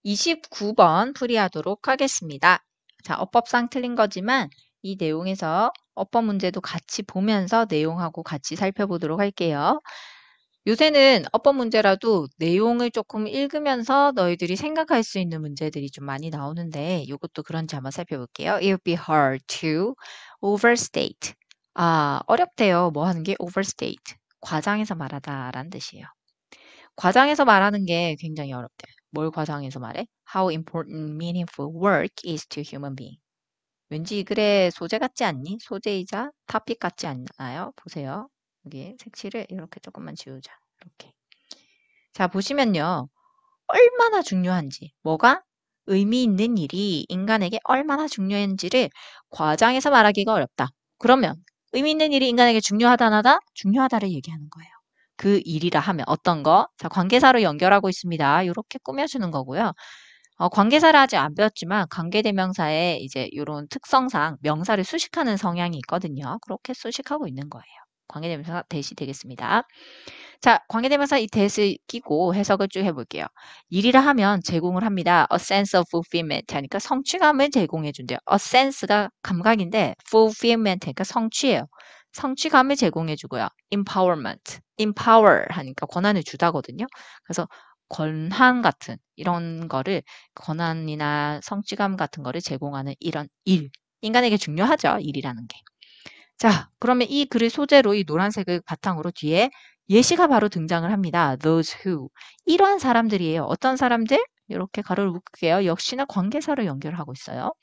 29번 풀이하도록 하겠습니다. 자, 어법상 틀린 거지만 이 내용에서 어법 문제도 같이 보면서 내용하고 같이 살펴보도록 할게요. 요새는 어법 문제라도 내용을 조금 읽으면서 너희들이 생각할 수 있는 문제들이 좀 많이 나오는데 이것도 그런지 한번 살펴볼게요. It would be hard to overstate. 어렵대요. 뭐 하는 게 overstate. 과장해서 말하다라는 뜻이에요. 과장해서 말하는 게 굉장히 어렵대. 뭘 과장해서 말해? How important meaningful work is to human being. 왠지 이 글의 소재 같지 않니? 소재이자 토픽 같지 않나요? 보세요. 여기 색칠을 이렇게 조금만 지우자. 이렇게. 자, 보시면요. 얼마나 중요한지, 뭐가 의미 있는 일이 인간에게 얼마나 중요한지를 과장해서 말하기가 어렵다. 그러면 의미 있는 일이 인간에게 중요하다, 나다? 중요하다를 얘기하는 거예요. 그 일이라 하면 어떤 거? 자, 관계사로 연결하고 있습니다. 이렇게 꾸며주는 거고요. 관계사를 아직 안 배웠지만 관계대명사에 이제 이런 특성상 명사를 수식하는 성향이 있거든요. 그렇게 수식하고 있는 거예요. 관계대명사 대시 되겠습니다. 자, 관계대명사 이 대시 끼고 해석을 쭉 해볼게요. 일이라 하면 제공을 합니다. A sense of fulfillment 하니까 성취감을 제공해 준대요. A sense가 감각인데 fulfillment 하니까 성취예요. 성취감을 제공해 주고요. empowerment, empower 하니까 권한을 주다거든요. 그래서 권한 같은 이런 거를 권한이나 성취감 같은 거를 제공하는 이런 일. 인간에게 중요하죠. 일이라는 게. 자, 그러면 이 글의 소재로 이 노란색을 바탕으로 뒤에 예시가 바로 등장을 합니다. Those who. 이러한 사람들이에요. 어떤 사람들? 이렇게 가로를 묶을게요. 역시나 관계사로 연결하고 있어요.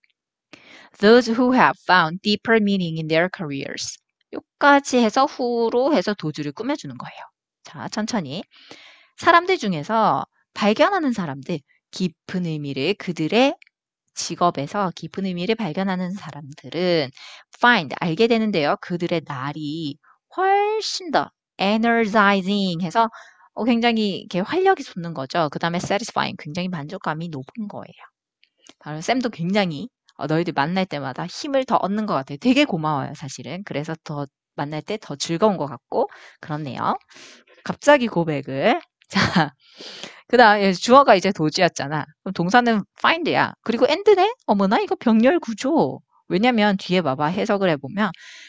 Those who have found deeper meaning in their careers. 여기까지 해서 who로 해서 도주를 꾸며주는 거예요. 자, 천천히. 사람들 중에서 발견하는 사람들, 깊은 의미를 그들의 직업에서 깊은 의미를 발견하는 사람들은 find, 알게 되는데요. 그들의 날이 훨씬 더 energizing 해서 굉장히 이렇게 활력이 솟는 거죠. 그 다음에 satisfying, 굉장히 만족감이 높은 거예요. 바로 쌤도 굉장히 너희들 만날 때마다 힘을 더 얻는 것 같아요. 되게 고마워요, 사실은. 그래서 더 만날 때 더 즐거운 것 같고 그렇네요. 갑자기 고백을. 자, 그 다음 주어가 이제 도지였잖아. 그럼 동사는 find야. 그리고 and네? 어머나 이거 병렬 구조. 왜냐면 뒤에 봐봐 해석을 해보면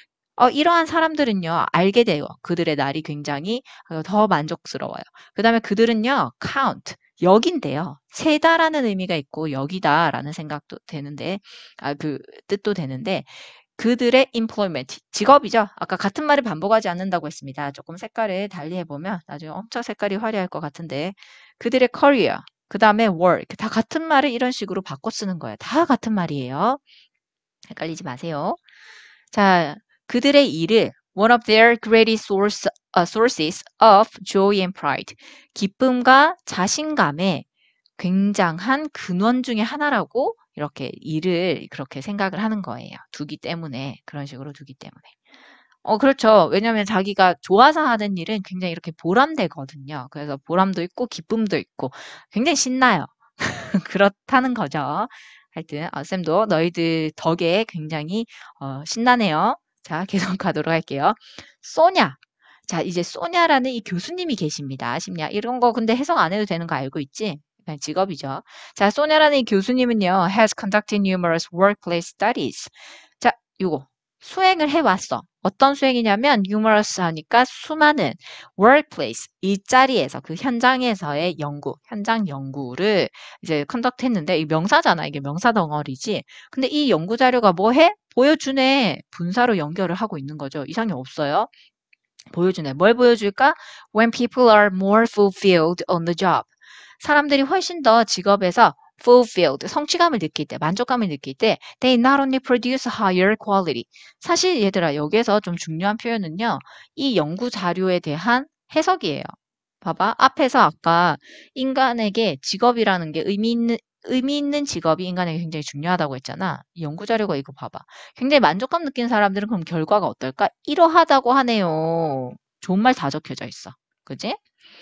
이러한 사람들은요 알게 돼요. 그들의 날이 굉장히 더 만족스러워요. 그 다음에 그들은요 count 여긴데요. 세다라는 의미가 있고 여기다라는 생각도 되는데 그 뜻도 되는데 그들의 employment, 직업이죠. 아까 같은 말을 반복하지 않는다고 했습니다. 조금 색깔을 달리 해보면 나중에 엄청 색깔이 화려할 것 같은데 그들의 career, 그 다음에 work, 다 같은 말을 이런 식으로 바꿔 쓰는 거예요. 다 같은 말이에요. 헷갈리지 마세요. 자, 그들의 일을 one of their greatest sources of joy and pride, 기쁨과 자신감의 굉장한 근원 중에 하나라고 이렇게 일을 그렇게 생각을 하는 거예요. 두기 때문에. 그런 식으로 두기 때문에. 그렇죠. 왜냐하면 자기가 좋아서 하는 일은 굉장히 이렇게 보람되거든요. 그래서 보람도 있고 기쁨도 있고 굉장히 신나요. 그렇다는 거죠. 하여튼 쌤도 너희들 덕에 굉장히 신나네요. 자, 계속 가도록 할게요. 소냐. 자, 이제 소냐라는 이 교수님이 계십니다. 아십냐? 이런 거 근데 해석 안 해도 되는 거 알고 있지? 그냥 직업이죠. 자, 소냐라는 이 교수님은요, has conducted numerous workplace studies. 자, 요거 수행을 해왔어. 어떤 수행이냐면 numerous 하니까 수많은 workplace 일자리에서 그 현장에서의 연구, 현장 연구를 이제 컨덕트 했는데 이 명사잖아. 이게 명사 덩어리지. 근데 이 연구 자료가 뭐 해? 보여주네. 분사로 연결을 하고 있는 거죠. 이상이 없어요. 보여주네. 뭘 보여줄까? When people are more fulfilled on the job. 사람들이 훨씬 더 직업에서 fulfilled, 성취감을 느낄 때, 만족감을 느낄 때 they not only produce higher quality. 사실 얘들아 여기에서 좀 중요한 표현은요. 이 연구 자료에 대한 해석이에요. 봐봐. 앞에서 아까 인간에게 직업이라는 게 의미 있는 직업이 인간에게 굉장히 중요하다고 했잖아. 이 연구 자료가 이거 봐봐. 굉장히 만족감 느끼는 사람들은 그럼 결과가 어떨까? 이러하다고 하네요. 좋은 말 다 적혀져 있어. 그지?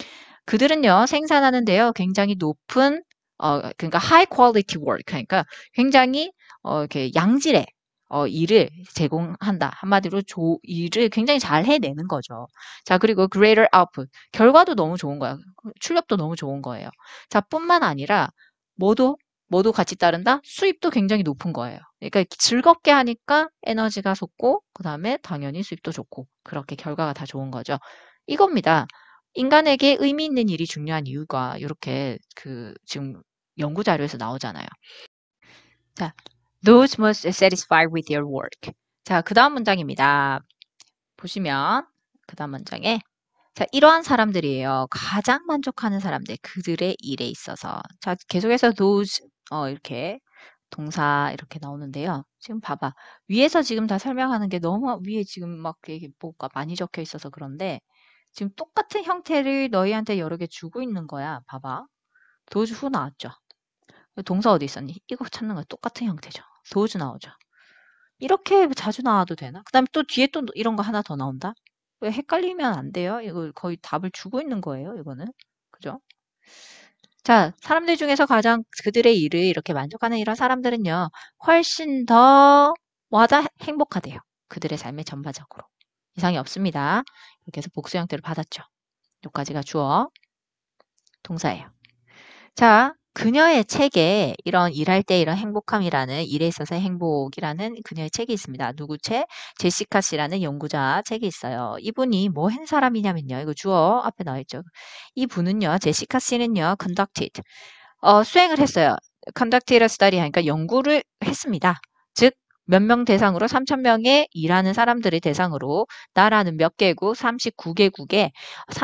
그들은요, 생산하는데요, 굉장히 높은, 그러니까 high quality work, 그러니까 굉장히, 이렇게 양질의, 일을 제공한다. 한마디로 일을 굉장히 잘 해내는 거죠. 자, 그리고 greater output. 결과도 너무 좋은 거야. 출력도 너무 좋은 거예요. 자, 뿐만 아니라 뭐도 같이 따른다? 수입도 굉장히 높은 거예요. 그러니까 즐겁게 하니까 에너지가 솟고 그 다음에 당연히 수입도 좋고 그렇게 결과가 다 좋은 거죠. 이겁니다. 인간에게 의미 있는 일이 중요한 이유가 이렇게 지금 연구 자료에서 나오잖아요. 자, those most satisfied with their work. 자, 그 다음 문장입니다. 보시면 그 다음 문장에 자, 이러한 사람들이에요. 가장 만족하는 사람들, 그들의 일에 있어서. 자, 계속해서 those, 이렇게 동사 이렇게 나오는데요. 지금 봐봐. 위에서 지금 다 설명하는 게 너무 위에 지금 막 이게 뭐가 많이 적혀 있어서 그런데 지금 똑같은 형태를 너희한테 여러 개 주고 있는 거야. 봐봐. those who 나왔죠. 동사 어디 있었니? 이거 찾는 거 똑같은 형태죠. those 나오죠. 이렇게 자주 나와도 되나? 그 다음에 또 뒤에 또 이런 거 하나 더 나온다? 왜 헷갈리면 안 돼요? 이거 거의 답을 주고 있는 거예요, 이거는. 그죠? 자, 사람들 중에서 가장 그들의 일을 이렇게 만족하는 이런 사람들은요, 훨씬 더 뭐하다? 행복하대요. 그들의 삶의 전반적으로. 이상이 없습니다. 이렇게 해서 복수 형태를 받았죠. 여기까지가 주어, 동사예요. 자, 그녀의 책에 이런 일할 때 이런 행복함이라는 일에 있어서의 행복이라는 그녀의 책이 있습니다. 누구 책? 제시카 씨라는 연구자 책이 있어요. 이분이 뭐 한 사람이냐면요. 이거 주어 앞에 나와 있죠. 이분은요. 제시카 씨는요. conducted. 수행을 했어요. conducted a study 하니까 연구를 했습니다. 즉 몇 명 대상으로 3,000명의 일하는 사람들의 대상으로 나라는 몇 개국 39개국에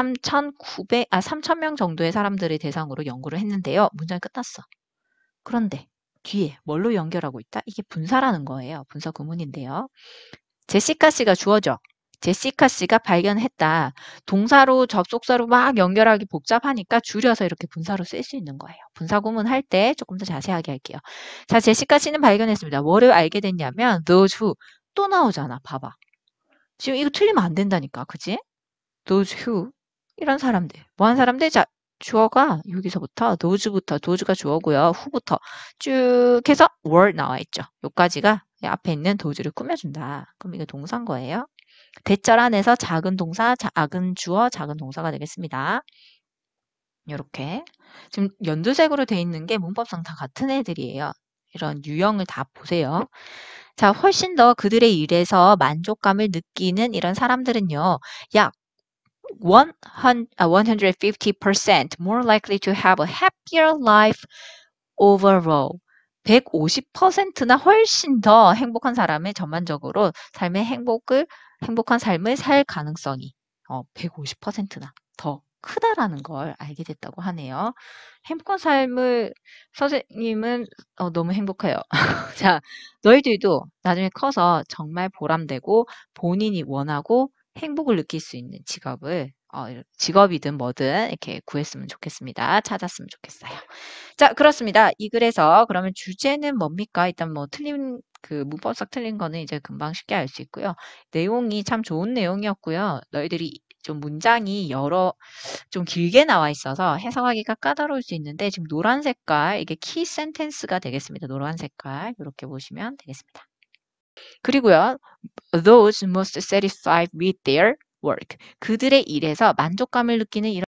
3,000명 정도의 사람들의 대상으로 연구를 했는데요. 문장이 끝났어. 그런데 뒤에 뭘로 연결하고 있다? 이게 분사라는 거예요. 분사 구문인데요. 제시카 씨가 주어져. 제시카 씨가 발견했다. 동사로 접속사로 막 연결하기 복잡하니까 줄여서 이렇게 분사로 쓸 수 있는 거예요. 분사 구문 할 때 조금 더 자세하게 할게요. 자, 제시카 씨는 발견했습니다. 뭐를 알게 됐냐면 those who 또 나오잖아. 봐봐. 지금 이거 틀리면 안 된다니까. 그지? those who 이런 사람들. 뭐한 사람들? 자, 주어가 여기서부터 those부터 those가 주어고요. who부터 쭉 해서 were 나와 있죠. 여기까지가 앞에 있는 those를 꾸며준다. 그럼 이게 동사인 거예요. 대절 안에서 작은 동사, 작은 주어, 작은 동사가 되겠습니다. 이렇게 지금 연두색으로 돼 있는 게 문법상 다 같은 애들이에요. 이런 유형을 다 보세요. 자, 훨씬 더 그들의 일에서 만족감을 느끼는 이런 사람들은요. 약 150% more likely to have a happier life overall. 150%나 훨씬 더 행복한 사람의 전반적으로 행복한 삶을 살 가능성이 150%나 더 크다라는 걸 알게 됐다고 하네요. 행복한 삶을 선생님은 너무 행복해요. 자, 너희들도 나중에 커서 정말 보람되고 본인이 원하고 행복을 느낄 수 있는 직업이든 뭐든 이렇게 구했으면 좋겠습니다. 찾았으면 좋겠어요. 자, 그렇습니다. 이 글에서 그러면 주제는 뭡니까? 일단 뭐 틀린 문법상 틀린 거는 이제 금방 쉽게 알 수 있고요. 내용이 참 좋은 내용이었고요. 너희들이 좀 문장이 좀 길게 나와 있어서 해석하기가 까다로울 수 있는데 지금 노란 색깔 이게 키 센텐스가 되겠습니다. 노란 색깔 이렇게 보시면 되겠습니다. 그리고요. Those most satisfied with their work. 그들의 일에서 만족감을 느끼는 이런